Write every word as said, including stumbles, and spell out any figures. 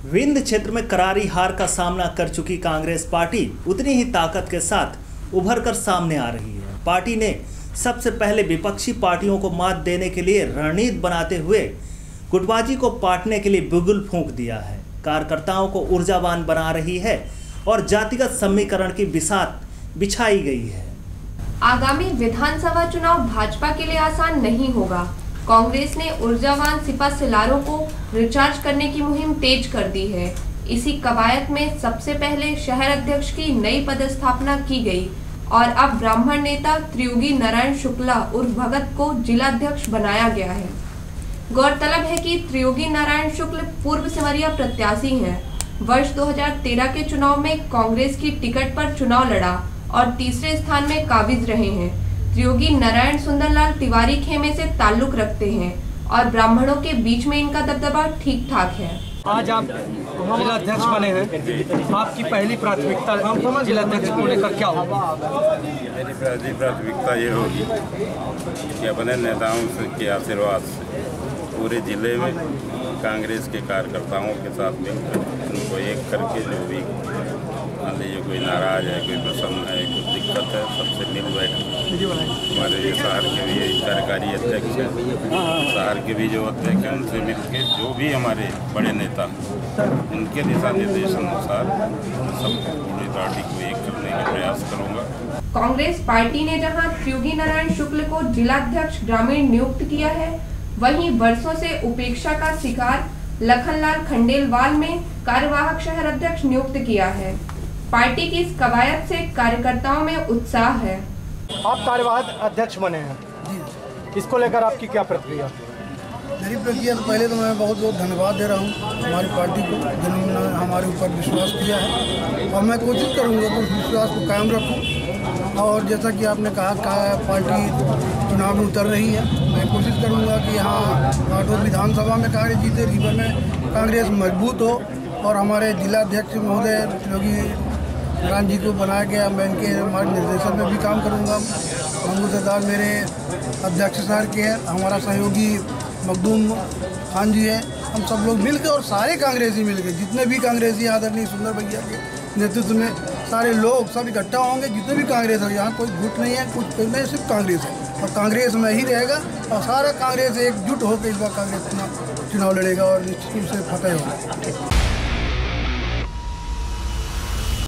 विंध्य क्षेत्र में करारी हार का सामना कर चुकी कांग्रेस पार्टी उतनी ही ताकत के साथ उभर कर सामने आ रही है। पार्टी ने सबसे पहले विपक्षी पार्टियों को मात देने के लिए रणनीति बनाते हुए गुटबाजी को पाटने के लिए बिगुल फूंक दिया है। कार्यकर्ताओं को ऊर्जावान बना रही है और जातिगत समीकरण की बिसात बिछाई गई है। आगामी विधानसभा चुनाव भाजपा के लिए आसान नहीं होगा। कांग्रेस ने ऊर्जावान सिपहसालारों को रिचार्ज करने की मुहिम तेज कर दी है। इसी कवायद में सबसे पहले शहर अध्यक्ष की नई पदस्थापना की गई और अब ब्राह्मण नेता त्रियोगी नारायण शुक्ला उर्फ भगत को जिलाध्यक्ष बनाया गया है। गौरतलब है कि त्रियोगी नारायण शुक्ल पूर्व सिमरिया प्रत्याशी हैं। वर्ष दो हज़ार तेरह के चुनाव में कांग्रेस की टिकट पर चुनाव लड़ा और तीसरे स्थान में काबिज रहे हैं। त्रियोगी नारायण सुंदरलाल तिवारी खेमे से ताल्लुक रखते हैं और ब्राह्मणों के बीच में इनका दबदबा ठीक ठाक है। आज आप जिलाध्यक्ष बने हैं, आपकी पहली प्राथमिकता जिलाध्यक्ष को लेकर क्या होगी? मेरी पहली प्राथमिकता ये होगी कि अपने नेताओं से के आशीर्वाद से पूरे जिले में कांग्रेस के कार्यकर्ताओं के साथ मिलकर उनको एक करके जो भी मान लीजिए कोई नाराज है, कोई प्रसन्न है, कुछ दिक्कत है, सबसे मिल बैठ हमारे ये शहर के भी कार्यकारी अध्यक्ष हैं, शहर के भी जो अध्यक्ष हैं उनसे मिल के जो भी हमारे बड़े नेता उनके दिशा निर्देश अनुसार सबको पूरी पार्टी को एक करने का प्रयास करूँगा। कांग्रेस पार्टी ने जहां त्रियोगी नारायण शुक्ल को जिलाध्यक्ष ग्रामीण नियुक्त किया है, वहीं वर्षों से उपेक्षा का शिकार लखनलाल खंडेलवाल में कार्यवाहक शहर अध्यक्ष नियुक्त किया है। पार्टी की इस कवायद से कार्यकर्ताओं में उत्साह है। आप कार्यवाहक अध्यक्ष बने हैं, इसको लेकर आपकी क्या प्रतिक्रिया? मेरी प्रतिक्रिया तो पहले तो मैं बहुत बहुत धन्यवाद दे रहा हूँ हमारी पार्टी को, जिन्होंने हमारे ऊपर विश्वास किया है और मैं कोशिश करूँगा कि उस विश्वास को कायम रखूँ। और जैसा कि आपने कहा का पार्टी चुनाव में उतर रही है, मैं कोशिश करूँगा कि यहाँ राठौर विधानसभा में कांग्रेस जीते, रीवा में कांग्रेस मजबूत हो और हमारे जिलाध्यक्ष महोदय त्रियोगी नारायण जी को बनाया गया, मैं इनके मार्गनिर्देशन में भी काम करूँगा। महमूद सरदार मेरे अध्यक्ष शहर के हैं, हमारा सहयोगी मखदूम खान जी है, हम सब लोग मिलकर और सारे कांग्रेसी मिलकर, जितने भी कांग्रेसी आदरणीय सुंदर भैया के नेतृत्व में सारे लोग सब इकट्ठा होंगे। जितने भी कांग्रेस है, यहाँ कोई गुट नहीं है, कुछ नहीं, सिर्फ कांग्रेस है और कांग्रेस में ही रहेगा और सारा कांग्रेस एकजुट होकर इस बार कांग्रेस चुनाव चुनाव लड़ेगा और निश्चित रूप से फतेह होगा।